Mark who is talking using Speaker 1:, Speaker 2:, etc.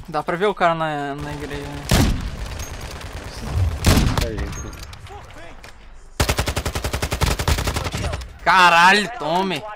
Speaker 1: Dá pra ver o cara na igreja, né? Caralho, tome!